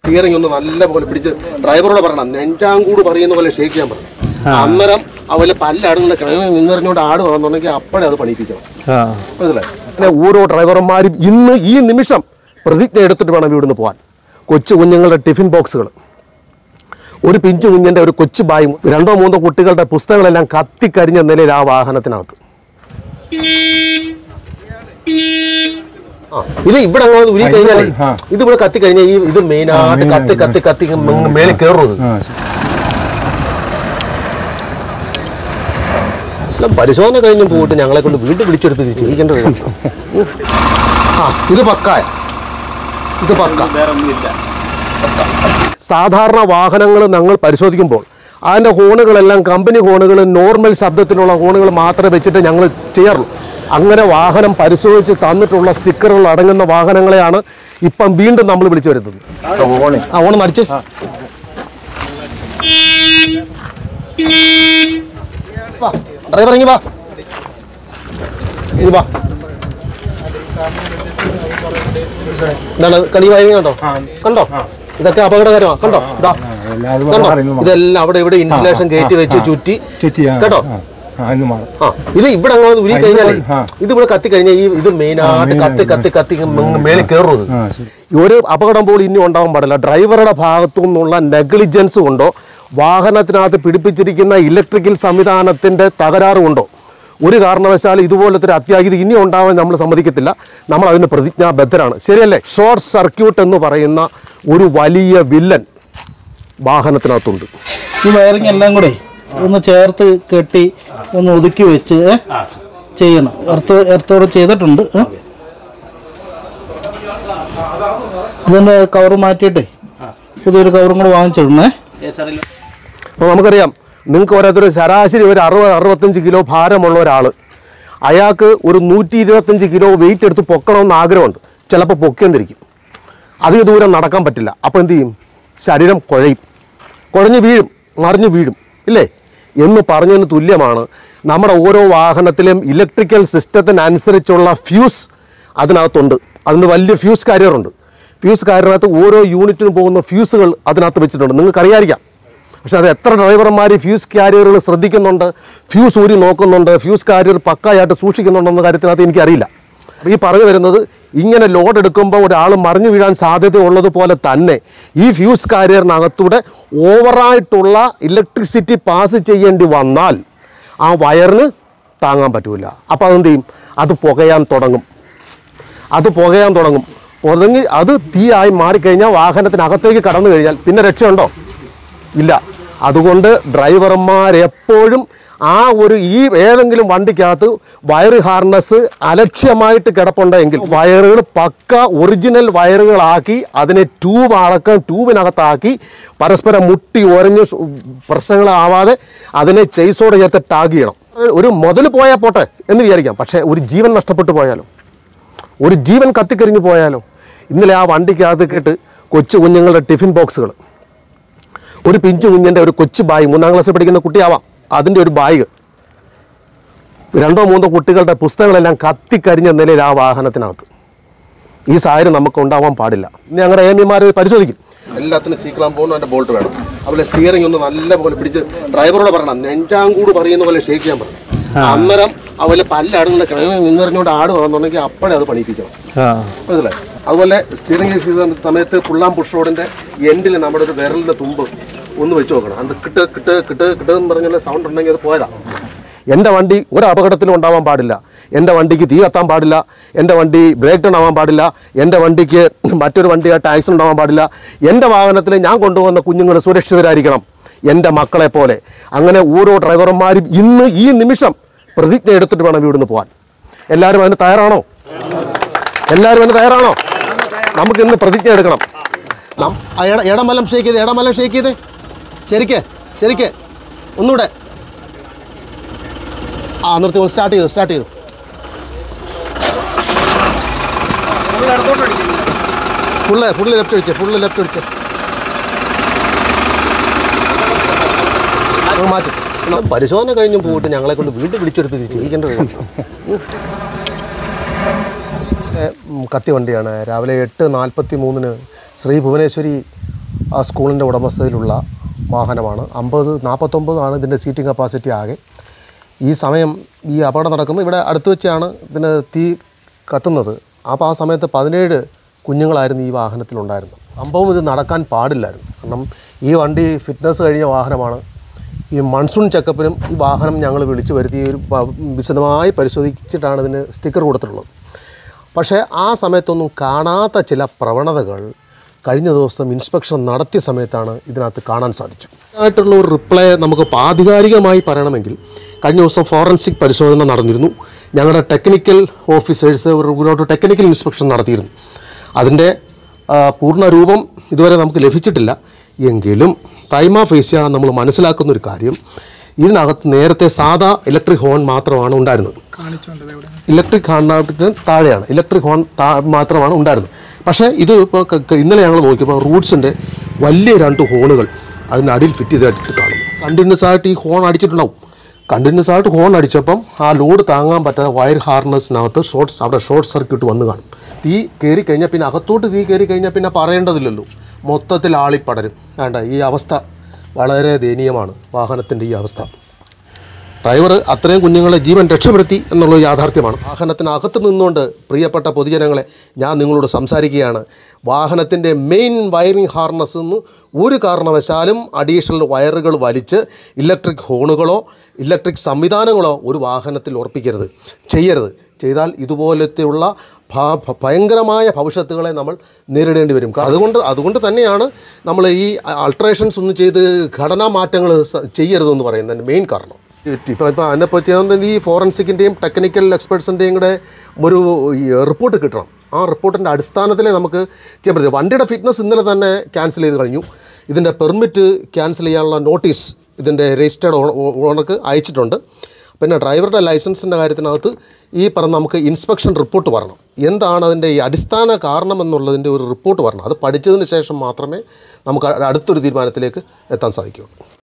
Steering ഒന്ന് നല്ലപോലെ പിടിച്ച് ഡ്രൈവറോട് പറയണം, നെഞ്ചാങ്കൂട് പറയുന്ന പോലെ ഷേക്ക് ചെയ്യാൻ പറഞ്ഞു. അന്നേരം അവലെ പല്ലാടുന്ന നിന്നറിഞ്ഞോണ്ട് ആടുവാന്നുണ്ടെങ്കിൽ അപ്പോഴേ അത് പണിയിപ്പിക്കണം. മനസ്സിലായി? പിന്നെ ഓരോ ഡ്രൈവർമാരും ഇന്ന് ഈ നിമിഷം പ്രതിജ്ഞ എടുത്തിട്ട് വേണം ഇവിടുന്ന് പോകാൻ. കൊച്ചു കുഞ്ഞുങ്ങളുടെ ടിഫിൻ ബോക്സുകൾ, ഒരു പിഞ്ചു കുഞ്ഞിൻ്റെ ഒരു കൊച്ചു ബായും 2-3 കുട്ടികളുടെ പുസ്തകങ്ങളെല്ലാം കത്തിക്കരിഞ്ഞ നിലയിൽ ആ വാഹനത്തിനകത്ത്. ഇത് ഇവിടെ അങ്ങനെ ഉരി കഴിഞ്ഞാലേ ഇത് ഇവിടെ കത്തിക്കഴിഞ്ഞാൽ ഇത് മെയിനായിട്ട് കത്തി കത്തി കത്തി മേലെ കയറുന്നത്. പരിശോധന കഴിഞ്ഞും പോയിട്ട് ഞങ്ങളെ കൊണ്ട് വീണ്ടും വിളിച്ചെടുത്ത് ചെയ്യിക്കേണ്ട വരും. ഇത് പക്കായ, ഇത് പക്ക. സാധാരണ വാഹനങ്ങൾ ഞങ്ങൾ പരിശോധിക്കുമ്പോൾ അതിൻ്റെ ഹോണുകളെല്ലാം കമ്പനി ഹോണുകൾ, നോർമൽ ശബ്ദത്തിലുള്ള ഹോണുകൾ മാത്രമേ വെച്ചിട്ട് ഞങ്ങൾ ചെയ്യാറുള്ളൂ. അങ്ങനെ വാഹനം പരിശോധിച്ച് തന്നിട്ടുള്ള സ്റ്റിക്കറുകൾ അടങ്ങുന്ന വാഹനങ്ങളെയാണ് ഇപ്പം വീണ്ടും നമ്മൾ വിളിച്ചു വരുന്നത്. ഓണം അടിച്ച് ഡ്രൈവർ ഇങ്ങി വാ, ഇനി വാ. എന്താണ് കളി വായന? കണ്ടോ കണ്ടോ, ഇതൊക്കെ അപകടകരമാണ്. കണ്ടോ, ഇതാ കണ്ടോ, ഇതെല്ലാം അവിടെ ഇവിടെ ഇൻസുലേഷൻ കയറ്റി വെച്ച് ചുറ്റി കേട്ടോ. ഇത് ഇവിടെ അങ്ങനെ ഉരി കഴിഞ്ഞാലേ ഇത് ഇവിടെ കത്തി കഴിഞ്ഞാൽ ഇത് മെയിനായിട്ട് കത്തി കത്തി കത്തി മേലെ കയറുന്നത്. ഒരു അപകടം പോലും ഇനി ഉണ്ടാവാൻ പാടില്ല. ഡ്രൈവറുടെ ഭാഗത്തു നിന്നുള്ള നെഗ്ലിജൻസ് കൊണ്ടോ വാഹനത്തിനകത്ത് പിടിപ്പിച്ചിരിക്കുന്ന ഇലക്ട്രിക്കൽ സംവിധാനത്തിൻ്റെ തകരാറ് കൊണ്ടോ ഒരു കാരണവശാലും ഇതുപോലത്തെ ഒരു അത്യാഹിതം ഇനി ഉണ്ടാവാൻ നമ്മൾ സമ്മതിക്കത്തില്ല. നമ്മൾ അതിന് പ്രതിജ്ഞാബദ്ധരാണ്. ശരിയല്ലേ? ഷോർട്ട് സർക്യൂട്ട് എന്ന് പറയുന്ന ഒരു വലിയ വില്ലൻ വാഹനത്തിനകത്തുണ്ട്. ഈ വയറിങ് എല്ലാം കൂടെ ഒന്ന് ചേർത്ത് കെട്ടി ഒന്ന് ഒതുക്കി വെച്ച് ചെയ്യണം. എർത്തോട് ചെയ്തിട്ടുണ്ട്. ഇതിൻ്റെ കവർ മാറ്റിയിട്ടേ പുതിയൊരു കവറും കൂടെ വാങ്ങിച്ചിടണേ. അപ്പോൾ നമുക്കറിയാം, നിങ്ങൾക്ക് ഓരോരുത്തർ ശരാശരി ഒരു 60-65 കിലോ ഭാരമുള്ള ഒരാൾ, അയാൾക്ക് ഒരു 125 കിലോ വെയിറ്റ് എടുത്ത് പൊക്കണമെന്ന് ആഗ്രഹമുണ്ട്. ചിലപ്പോൾ പൊക്കിയെന്നിരിക്കും, അധിക ദൂരം നടക്കാൻ പറ്റില്ല. അപ്പോൾ എന്ത് ചെയ്യും? ശരീരം കുഴഞ്ഞ് വീഴും, മറിഞ്ഞ് വീഴും, ഇല്ലേ എന്ന് പറഞ്ഞതിന് തുല്യമാണ് നമ്മുടെ ഓരോ വാഹനത്തിലും ഇലക്ട്രിക്കൽ സിസ്റ്റത്തിനനുസരിച്ചുള്ള ഫ്യൂസ് അതിനകത്തുണ്ട്. അതിന് വലിയ ഫ്യൂസ് കാരിയറുണ്ട്. ഫ്യൂസ് കാരിയറിനകത്ത് ഓരോ യൂണിറ്റിന് പോകുന്ന ഫ്യൂസുകൾ അതിനകത്ത് വെച്ചിട്ടുണ്ട്. നിങ്ങൾക്കറിയായിരിക്കാം. പക്ഷെ അത് എത്ര ഡ്രൈവർമാർ ഫ്യൂസ് കാരിയറുകൾ ശ്രദ്ധിക്കുന്നുണ്ട്, ഫ്യൂസ് ഊരി നോക്കുന്നുണ്ട്, ഫ്യൂസ് കാരിയർ പക്കായായിട്ട് സൂക്ഷിക്കുന്നുണ്ടെന്ന കാര്യത്തിനകത്ത് എനിക്കറിയില്ല. ഈ പറഞ്ഞു വരുന്നത്, ഇങ്ങനെ ലോഡ് എടുക്കുമ്പോൾ ഒരാൾ മറിഞ്ഞു വീഴാൻ സാധ്യതയുള്ളതുപോലെ തന്നെ ഈ ഫ്യൂസ് കാരിയറിനകത്തൂടെ ഓവറായിട്ടുള്ള ഇലക്ട്രിസിറ്റി പാസ് ചെയ്യേണ്ടി വന്നാൽ ആ വയറിന് താങ്ങാൻ പറ്റില്ല. അപ്പോൾ അതെന്ത് ചെയ്യും? അത് പുകയാൻ തുടങ്ങും. പുകഞ്ഞ് അത് തീയായി മാറിക്കഴിഞ്ഞാൽ വാഹനത്തിനകത്തേക്ക് കടന്നു കഴിഞ്ഞാൽ പിന്നെ രക്ഷയുണ്ടോ? ഇല്ല. അതുകൊണ്ട് ഡ്രൈവർമാരെപ്പോഴും ഈ ഏതെങ്കിലും വണ്ടിക്കകത്ത് വയർ ഹാർനസ് അലക്ഷ്യമായിട്ട് കിടപ്പുണ്ടെങ്കിൽ വയറുകൾ പക്ക ഒറിജിനൽ വയറുകളാക്കി അതിനെ ട്യൂബിനകത്താക്കി പരസ്പരം മുട്ടി ഒരഞ്ഞ് പ്രശ്നങ്ങളാവാതെ അതിനെ ചെയ്സോടെ ചേർത്ത് ടാഗ് ചെയ്യണം. ഒരു മുതൽ പോയാൽ പോട്ടെ എന്ന് വിചാരിക്കാം. പക്ഷേ ഒരു ജീവൻ നഷ്ടപ്പെട്ടു പോയാലോ, ഒരു ജീവൻ കത്തിക്കരിഞ്ഞു പോയാലോ? ഇന്നലെ ആ വണ്ടിക്കകത്ത് കേട്ട് കൊച്ചു കുഞ്ഞുങ്ങളുടെ ടിഫിൻ ബോക്സുകൾ, ഒരു പിഞ്ചു കുഞ്ഞിൻ്റെ ഒരു കൊച്ചു ബാഗ്, 3-ാം ക്ലാസ്സിൽ പഠിക്കുന്ന കുട്ടിയാവാം, അതിൻ്റെ ഒരു ബാഗ്, 2-3 കുട്ടികളുടെ പുസ്തകങ്ങളെല്ലാം കത്തിക്കരിഞ്ഞ നിലയിൽ ആ വാഹനത്തിനകത്ത്. ഈ സാഹചര്യം നമുക്ക് ഉണ്ടാവാൻ പാടില്ല. ഇനി ഞങ്ങളുടെ AMIമാർ പരിശോധിക്കും. എല്ലാത്തിനും സീക്ലാം പോകുന്നു, അതിൻ്റെ ബോൾട്ട് വേണം. അതുപോലെ സ്റ്റിയറിംഗ് ഒന്ന് നല്ലപോലെ പിടിച്ച് ഡ്രൈവറോട് പറയണം, നെഞ്ചാങ്കൂട് പറയുന്ന പോലെ ഷേക്ക് ചെയ്യാൻ പറഞ്ഞു. അന്നേരം അവലെ പല്ലാടുന്ന നിന്നറിഞ്ഞോണ്ട് ആടുവാന്നുണ്ടെങ്കിൽ അപ്പോഴേ അത് പണിയിപ്പിക്കണം. മനസ്സിലായി? അതുപോലെ സ്റ്റിയറിംഗ് ചെയ്ത സമയത്ത് പുള്ളാം പുഷ് റോഡിൻ്റെ എൻഡിൽ നമ്മുടെ ഒരു വിരലിൻ്റെ തുമ്പ് ഒന്ന് വെച്ച് നോക്കണം. അത് കിട്ട് കിട്ട് കിട്ട് കിട്ടെന്ന് പറഞ്ഞുള്ള സൗണ്ട് ഉണ്ടെങ്കിൽ അത് പോയതാണ്. എൻ്റെ വണ്ടി ഒരു അപകടത്തിലും ഉണ്ടാവാൻ പാടില്ല. എൻ്റെ വണ്ടിക്ക് തീ കത്താൻ പാടില്ല. എൻ്റെ വണ്ടി ബ്രേക്ക് ഡൗൺ ആവാൻ പാടില്ല. എൻ്റെ വണ്ടിക്ക് മറ്റൊരു വണ്ടിയായിട്ട് ആക്സിഡൻ്റ് ആവാൻ പാടില്ല. എൻ്റെ വാഹനത്തിൽ ഞാൻ കൊണ്ടുപോകുന്ന കുഞ്ഞുങ്ങൾ സുരക്ഷിതരായിരിക്കണം, എൻ്റെ മക്കളെ പോലെ. അങ്ങനെ ഓരോ ഡ്രൈവർമാരും ഇന്ന് ഈ നിമിഷം പ്രതിജ്ഞ എടുത്തിട്ട് വേണം ഇവിടുന്ന് പോകാൻ. എല്ലാവരും അതിന് തയ്യാറാണോ? നമുക്ക് ഇന്ന് പ്രതിജ്ഞ എടുക്കണം. ഇടമലം ഷേക്ക് ചെയ്തേ ശരിക്ക് ഒന്നുകൂടെ നിർത്തി. സ്റ്റാർട്ട് ചെയ്തു. ഫുള്ള് ലെഫ്റ്റ് അടിച്ച് മാറ്റും. പരിശോധന കഴിഞ്ഞ് പോയിട്ട് ഞങ്ങളെ കൊണ്ട് വീണ്ടും വിളിച്ചെടുത്ത് ചെയ്യിക്കേണ്ടത്. കത്തി വണ്ടിയാണ്. രാവിലെ 8:43 ശ്രീ ഭുവനേശ്വരി ആ സ്കൂളിൻ്റെ ഉടമസ്ഥതയിലുള്ള വാഹനമാണ്. 49 ഇതിൻ്റെ സീറ്റിംഗ് കപ്പാസിറ്റി ആകെ. ഈ സമയം ഈ അപകടം നടക്കുന്നത് ഇവിടെ അടുത്ത് വെച്ചാണ് ഇതിന് തീ കത്തുന്നത്. അപ്പോൾ ആ സമയത്ത് 17 കുഞ്ഞുങ്ങളായിരുന്നു ഈ വാഹനത്തിലുണ്ടായിരുന്നത്. സംഭവം ഇത് നടക്കാൻ പാടില്ലായിരുന്നു. കാരണം ഈ വണ്ടി ഫിറ്റ്നസ് കഴിഞ്ഞ വാഹനമാണ്. ഈ മൺസൂൺ ചെക്കപ്പിനും ഈ വാഹനം ഞങ്ങൾ വിളിച്ചു വരുത്തി ഒരു വിശദമായി പരിശോധിച്ചിട്ടാണ് ഇതിന് സ്റ്റിക്കർ കൊടുത്തിട്ടുള്ളത്. പക്ഷേ ആ സമയത്തൊന്നും കാണാത്ത ചില പ്രവണതകൾ കഴിഞ്ഞ ദിവസം ഇൻസ്പെക്ഷൻ നടത്തിയ സമയത്താണ് ഇതിനകത്ത് കാണാൻ സാധിച്ചു. ആയിട്ടുള്ള ഒരു റിപ്ലൈ നമുക്ക് ആധികാരികമായി പറയണമെങ്കിൽ കഴിഞ്ഞ ദിവസം ഫോറൻസിക് പരിശോധന നടന്നിരുന്നു. ഞങ്ങളുടെ ടെക്നിക്കൽ ഓഫീസേഴ്സ് ഒരു ടെക്നിക്കൽ ഇൻസ്പെക്ഷൻ നടത്തിയിരുന്നു. അതിൻ്റെ പൂർണ്ണ രൂപം ഇതുവരെ നമുക്ക് ലഭിച്ചിട്ടില്ല. എങ്കിലും പ്രൈമ ഫേസിയ നമ്മൾ മനസ്സിലാക്കുന്നൊരു കാര്യം, ഇതിനകത്ത് നേരത്തെ സാധാ ഇലക്ട്രിക് ഹോൺ മാത്രമാണ് ഉണ്ടായിരുന്നത്. ഇലക്ട്രിക് ഹോണിന് താഴെയാണ് ഇലക്ട്രിക് ഹോൺ മാത്രമാണ് ഉണ്ടായിരുന്നത്. പക്ഷേ ഇത് ഇപ്പോൾ ഇന്നലെ ഞങ്ങൾ നോക്കിയപ്പോൾ റൂട്ട്സിൻ്റെ വലിയ 2 ഹോണുകൾ അതിൻ്റെ അടിയിൽ ഫിറ്റ് ചെയ്തിട്ട് കാണും. കണ്ടിന്യൂസ് ആയിട്ട് ഈ ഹോൺ അടിച്ചിട്ടുണ്ടാവും. കണ്ടിന്യൂസ് ആയിട്ട് ഹോൺ അടിച്ചപ്പം ആ ലോഡ് താങ്ങാൻ പറ്റാതെ വയർ ഹാർനസിനകത്ത് അവിടെ ഷോർട്ട് സർക്യൂട്ട് വന്ന് കാണും. തീ കയറി കഴിഞ്ഞാൽ പിന്നെ അകത്തോട്ട് തീ കയറി കഴിഞ്ഞാൽ പിന്നെ പറയേണ്ടതില്ലല്ലോ, മൊത്തത്തിൽ ആളിപ്പടരും. വേണ്ട, ഈ അവസ്ഥ വളരെ ദയനീയമാണ്. വാഹനത്തിൻ്റെ ഈ അവസ്ഥ, ഡ്രൈവർ അത്രയും കുഞ്ഞുങ്ങളെ ജീവൻ രക്ഷപ്പെടുത്തി എന്നുള്ളത് യാഥാർത്ഥ്യമാണ്. വാഹനത്തിനകത്ത് നിന്നുകൊണ്ട് പ്രിയപ്പെട്ട പൊതുജനങ്ങളെ ഞാൻ നിങ്ങളോട് സംസാരിക്കുകയാണ്. വാഹനത്തിൻ്റെ മെയിൻ വയറിംഗ് ഹാർനസ് നിന്ന് ഒരു കാരണവശാലും അഡീഷണൽ വയറുകൾ വലിച്ച് ഇലക്ട്രിക് ഹോണുകളോ ഇലക്ട്രിക് സംവിധാനങ്ങളോ ഒരു വാഹനത്തിൽ ഉറപ്പിക്കരുത്, ചെയ്യരുത്. ചെയ്താൽ ഇതുപോലത്തെയുള്ള ഭയങ്കരമായ ഭവിഷ്യത്തുകളെ നമ്മൾ നേരിടേണ്ടി വരും. അതുകൊണ്ട് തന്നെയാണ് നമ്മൾ ഈ അൾട്രേഷൻസ് ഒന്നും ചെയ്ത് ഘടനാ മാറ്റങ്ങൾ ചെയ്യരുതെന്ന് പറയുന്നതിൻ്റെ മെയിൻ കാരണം. ഇപ്പോൾ അതിനെപ്പറ്റി ഈ ഫോറൻസിക്കിൻ്റെയും ടെക്നിക്കൽ എക്സ്പെർട്സിൻ്റെയും കൂടെ ഒരു റിപ്പോർട്ട് കിട്ടണം. ആ റിപ്പോർട്ടിൻ്റെ അടിസ്ഥാനത്തിലേ നമുക്ക് ചെയ്യാൻ പറ്റും. വണ്ടിയുടെ ഫിറ്റ്നസ് ഇന്നലെ തന്നെ ക്യാൻസൽ ചെയ്ത് കഴിഞ്ഞു. ഇതിൻ്റെ പെർമിറ്റ് ക്യാൻസൽ ചെയ്യാനുള്ള നോട്ടീസ് ഇതിൻ്റെ രജിസ്റ്റേർഡ് ഓണർക്ക് അയച്ചിട്ടുണ്ട്. പിന്നെ ഡ്രൈവറുടെ ലൈസൻസിൻ്റെ കാര്യത്തിനകത്ത് ഈ പറഞ്ഞ നമുക്ക് ഇൻസ്പെക്ഷൻ റിപ്പോർട്ട് വരണം. എന്താണ് അതിൻ്റെ ഈ അടിസ്ഥാന കാരണം എന്നുള്ളതിൻ്റെ ഒരു റിപ്പോർട്ട് വരണം. അത് പഠിച്ചതിന് ശേഷം മാത്രമേ നമുക്ക് അടുത്തൊരു തീരുമാനത്തിലേക്ക് എത്താൻ സാധിക്കുകയുള്ളൂ.